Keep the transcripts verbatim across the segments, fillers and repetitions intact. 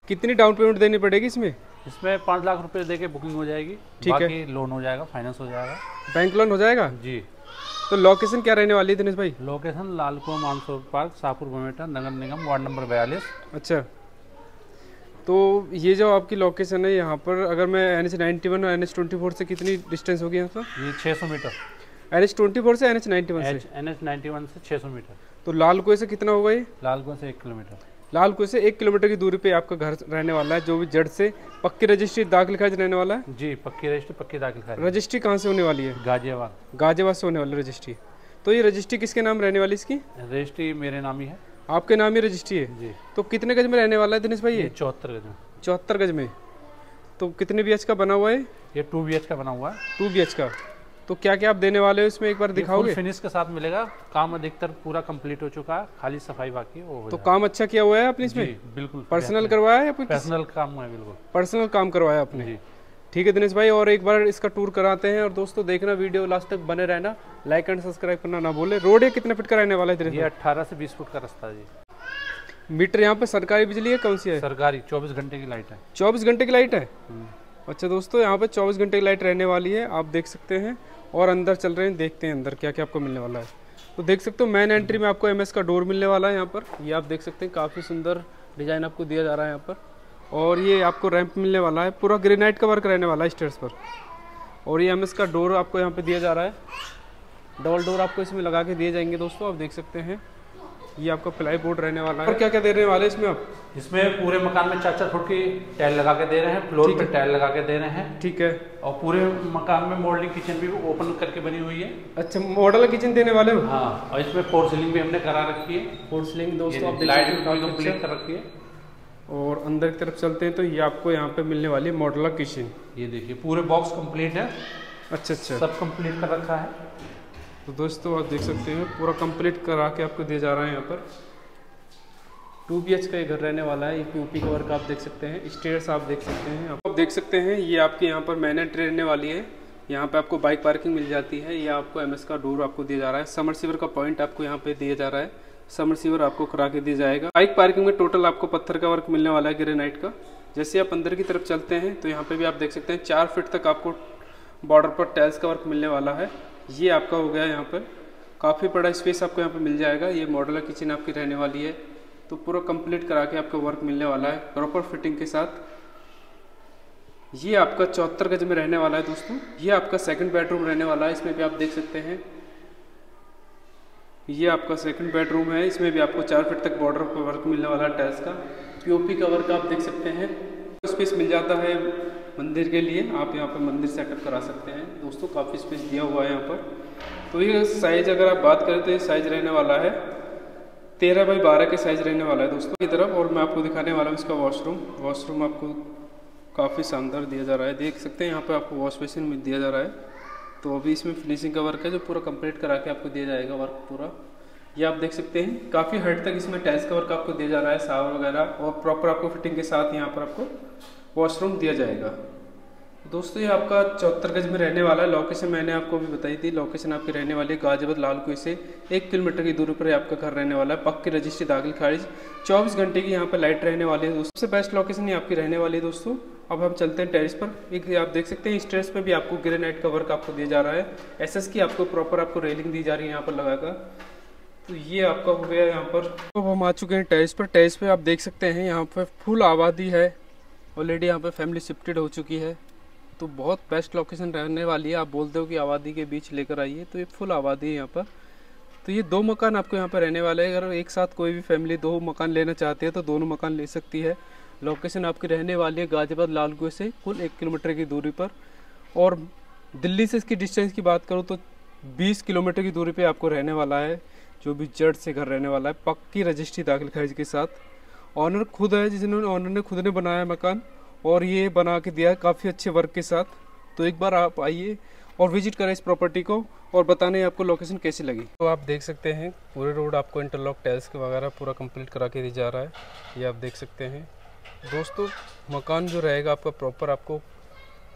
कितनी down payment देनी पड़ेगी इसमें? इसमें पाँच लाख रुपए देके बुकिंग हो जाएगी, ठीक है। बाकी लोन हो जाएगा, फाइनेंस हो जाएगा, बैंक लोन हो जाएगा जी। तो लोकेशन क्या रहने वाली है दिनेश भाई? लोकेशन लाल कुआं मानसरोवर पार्क, शाहपुर बमेटा, नगर निगम, वार्ड नंबर बयालीस। अच्छा, तो ये जो आपकी लोकेशन है यहाँ पर, अगर मैं एन एच नाइन्टी वन और एन एच ट्वेंटी फोर से कितनी डिस्टेंस होगी यहाँ पर? ये छः सौ metre. N H twenty four से एन एच नाइन्टी वन से? एन एच नाइन्टी वन से छः सौ मीटर। तो लाल कुएं से कितना होगा ये? लाल कुआं से एक किलोमीटर। लाल कुएं से एक किलोमीटर की दूरी पे आपका घर रहने वाला है, जो भी जड़ से पक्की रजिस्ट्री दाखिल खारिज रहने वाला है जी। पक्की रजिस्ट्री, पक्की दाखिल खारिज। रजिस्ट्री कहाँ से होने वाली है? गाजियाबाद। गाजियाबाद से होने वाली रजिस्ट्री। तो ये रजिस्ट्री किसके नाम रहने वाली इसकी? रजिस्ट्री मेरे नाम ही है। आपके नाम ही रजिस्ट्री है जी। तो कितने गज में रहने वाला है दिनेश भाई ये? चौहत्तर गज में। चौहत्तर गज में। तो कितने बी एच का बना हुआ है ये? टू बी एच का बना हुआ है। टू बी एच का। तो क्या क्या आप देने वाले हो इसमें, एक बार दिखाओगे? फिनिश के साथ मिलेगा, काम अधिकतर पूरा कंप्लीट हो चुका है, खाली सफाई बाकी है। वो तो काम अच्छा किया हुआ है आपने इसमें? बिल्कुल। पर्सनल करवाया है या पर्सनल काम है? बिल्कुल पर्सनल काम करवाया आपने जी। ठीक है दिनेश भाई, और एक बार इसका टूर कराते हैं। और दोस्तों देखना, वीडियो लास्ट तक बने रहना, लाइक एंड सब्सक्राइब करना ना भूले। रोड ये कितने फीट का रहने वाला है दिनेश? ये अठारह से बीस फुट का रास्ता है जी। मीटर यहाँ पे सरकारी बिजली है, कौन सी है? सरकारी, चौबीस घंटे की लाइट है। चौबीस घंटे की लाइट है? अच्छा दोस्तों, यहाँ पे चौबीस घंटे की लाइट रहने वाली है, आप देख सकते हैं। और अंदर चल रहे हैं, देखते हैं अंदर क्या क्या आपको मिलने वाला है। तो देख सकते हो मेन एंट्री में आपको एमएस का डोर मिलने वाला है यहाँ पर। ये आप देख सकते हैं, काफ़ी सुंदर डिजाइन आपको दिया जा रहा है यहाँ पर। और ये आपको रैंप मिलने वाला है, पूरा ग्रेनाइट का वर्क रहने वाला है स्टेयर्स पर। और ये एमएस का डोर आपको यहाँ पे दिया जा रहा है, डबल डोर आपको इसमें लगा के दिए जाएंगे दोस्तों, आप देख सकते हैं। ये आपका प्लाई बोर्ड रहने वाला है। और क्या क्या दे रहे वाले इसमें आप? इसमें पूरे मकान में चार चार फुट की टाइल लगा के दे रहे हैं, फ्लोर पे टाइल लगा के दे रहे हैं। ठीक है। और पूरे मकान में मॉडलिंग किचन भी ओपन करके बनी हुई है। अच्छा, मॉडल किचन देने वाले हो? हाँ, और इसमें फोर सीलिंग भी हमने करा रखी है। फोर सीलिंग दोस्तों आप लाइट भी कंप्लीट कर रखी है। और अंदर की तरफ चलते हैं तो ये आपको यहाँ पे मिलने वाली है मॉडुलर किचन। ये देखिए पूरे बॉक्स कंप्लीट है। अच्छा अच्छा, सब कंप्लीट कर रखा है। तो दोस्तों आप देख सकते हैं, पूरा कंप्लीट करा के आपको दिया जा रहा है यहाँ पर। टू बी एच का ये घर रहने वाला है। ये पीओपी का वर्क आप देख सकते हैं, स्टेयर्स आप देख सकते हैं, आप देख सकते हैं। ये आपके यहाँ पर मेन एंट्री रहने वाली है। यहाँ पे आपको बाइक पार्किंग मिल जाती है। ये आपको एमएस का डोर आपको दिया जा रहा है। समरसीवर का पॉइंट आपको यहाँ पे दिया जा रहा है, समरसीवर आपको करा के दिया जाएगा। बाइक पार्किंग में टोटल आपको पत्थर का वर्क मिलने वाला है, ग्रेनाइट का। जैसे आप अंदर की तरफ चलते हैं तो यहाँ पे भी आप देख सकते हैं, चार फीट तक आपको बॉर्डर पर टाइल्स का वर्क मिलने वाला है। ये आपका हो गया, यहाँ पर काफ़ी बड़ा स्पेस आपको यहाँ पे मिल जाएगा। ये मॉडुलर किचन आपकी रहने वाली है। तो पूरा कंप्लीट करा के आपको वर्क मिलने वाला है प्रॉपर फिटिंग के साथ। ये आपका चौहत्तर गज में रहने वाला है दोस्तों। ये आपका सेकंड बेडरूम रहने वाला है। इसमें भी आप देख सकते हैं, ये आपका सेकंड बेडरूम है। इसमें भी आपको चार फीट तक बॉर्डर पर वर्क मिलने वाला है टाइल्स का। पीओपी का वर्क आप देख सकते हैं। स्पेस मिल जाता है मंदिर के लिए, आप यहाँ पर मंदिर सेटअप करा सकते हैं दोस्तों। काफ़ी स्पेस दिया हुआ है यहाँ पर। तो ये साइज अगर आप बात करें तो ये साइज रहने वाला है तेरह बाई बारह के साइज रहने वाला है दोस्तों की तरफ। और मैं आपको दिखाने वाला हूँ इसका वॉशरूम। वॉशरूम आपको काफ़ी शानदार दिया जा रहा है, देख सकते हैं। यहाँ पे आपको वॉश बेसिन में दिया जा रहा है। तो अभी इसमें फिनिशिंग का वर्क है जो पूरा कंप्लीट करा के आपको दिया जाएगा वर्क पूरा। ये आप देख सकते हैं, काफ़ी हद तक इसमें टाइल्स का वर्क आपको दिया जा रहा है, शावर वगैरह। और प्रॉपर आपको फिटिंग के साथ यहाँ पर आपको वॉशरूम दिया जाएगा दोस्तों। ये आपका चौहत्तर गज में रहने वाला है। लोकेशन मैंने आपको भी बताई थी, लोकेशन आपकी रहने वाली है गाजियाबाद लाल कुएं से एक किलोमीटर की दूरी पर आपका घर रहने वाला है। पक्की रजिस्ट्री दाखिल खारिज, चौबीस घंटे की यहाँ पर लाइट रहने वाली है। सबसे बेस्ट लोकेशन ये आपकी रहने वाली है दोस्तों। अब हम चलते हैं टेरेस पर। एक आप देख सकते हैं, इस टेरेस पर भी आपको ग्रेनाइट का वर्क आपको दिया जा रहा है। एसएस की आपको प्रॉपर आपको रेलिंग दी जा रही है यहाँ पर लगाकर। तो ये आपका हो गया यहाँ पर। तो हम आ चुके हैं टेरेस पर। टेरेस पर आप देख सकते हैं, यहाँ पर फुल आबादी है ऑलरेडी। यहाँ पर फैमिली शिफ्टेड हो चुकी है। तो बहुत बेस्ट लोकेशन रहने वाली है। आप बोलते हो कि आबादी के बीच लेकर आइए, तो ये फुल आबादी है यहाँ पर। तो ये दो मकान आपको यहाँ पर रहने वाले हैं। अगर एक साथ कोई भी फैमिली दो मकान लेना चाहती है तो दोनों मकान ले सकती है। लोकेशन आपकी रहने वाली है गाजियाबाद लाल कुएं से कुल एक किलोमीटर की दूरी पर। और दिल्ली से इसकी डिस्टेंस की बात करूँ तो बीस किलोमीटर की दूरी पर आपको रहने वाला है। जो भी जड़ से घर रहने वाला है, पक्की रजिस्ट्री दाखिल खारिज के साथ। ऑनर खुद है, जिन्होंने ऑनर ने खुद ने बनाया मकान और ये बना के दिया है काफ़ी अच्छे वर्क के साथ। तो एक बार आप आइए और विजिट करें इस प्रॉपर्टी को और बताने आपको लोकेशन कैसी लगी। तो आप देख सकते हैं, पूरे रोड आपको इंटरलॉक टाइल्स के वगैरह पूरा कंप्लीट करा के दिया जा रहा है। ये आप देख सकते हैं दोस्तों। मकान जो रहेगा आपका प्रॉपर आपको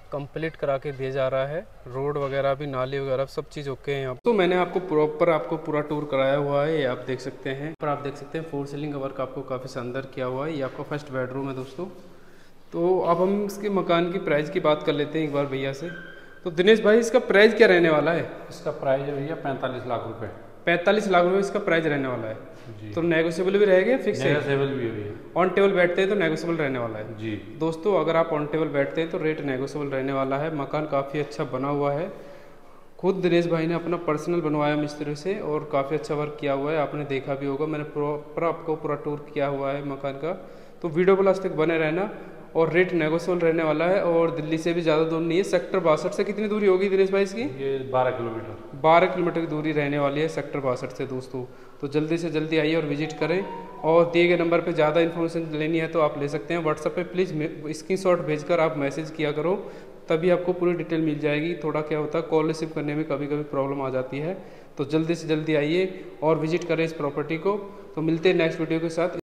कंप्लीट करा के दिया जा रहा है। रोड वगैरह भी, नाली वगैरह सब चीज़ ओके हैं यहाँ। तो मैंने आपको प्रॉपर आपको पूरा टूर कराया हुआ है, ये आप देख सकते हैं। पर आप देख सकते हैं फोर सीलिंग का वर्क आपको काफ़ी शानदार किया हुआ है। ये आपका फर्स्ट बेडरूम है दोस्तों। तो अब हम इसके मकान की प्राइस की बात कर लेते हैं एक बार भैया से। तो दिनेश भाई, इसका प्राइस क्या रहने वाला है? इसका प्राइस है भैया पैंतालीस लाख रुपए। पैंतालीस लाख रुपए इसका प्राइस रहने वाला है जी। तो नेगोशिएबल भी रहेगा, फिक्स है? नेगोशिएबल भी है। ऑन टेबल बैठते हैं तो नेगोशिएबल रहने वाला है जी। दोस्तों। अगर आप ऑन टेबल बैठते हैं तो रेट नेगोशिएबल रहने वाला है। मकान काफ़ी अच्छा बना हुआ है। खुद दिनेश भाई ने अपना पर्सनल बनवाया मिस्त्री से और काफ़ी अच्छा वर्क किया हुआ है। आपने देखा भी होगा, मैंने प्रॉपर आपको पूरा टूर किया हुआ है मकान का। तो वीडियो को लास्ट तक बने रहना। और रेट नेगोशिएबल रहने वाला है और दिल्ली से भी ज़्यादा दूर नहीं है। सेक्टर बासठ से कितनी दूरी होगी दिनेश भाई इसकी? ये बारह किलोमीटर बारह किलोमीटर की दूरी रहने वाली है सेक्टर बासठ से दोस्तों। तो जल्दी से जल्दी आइए और विजिट करें। और दिए गए नंबर पे ज़्यादा इन्फॉर्मेशन लेनी है तो आप ले सकते हैं। व्हाट्सएप पे प्लीज़ स्क्रीनशॉट भेजकर आप मैसेज किया करो, तभी आपको पूरी डिटेल मिल जाएगी। थोड़ा क्या होता है, कॉल रिसीव करने में कभी कभी प्रॉब्लम आ जाती है। तो जल्दी से जल्दी आइए और विजिट करें इस प्रॉपर्टी को। तो मिलते हैं नेक्स्ट वीडियो के साथ।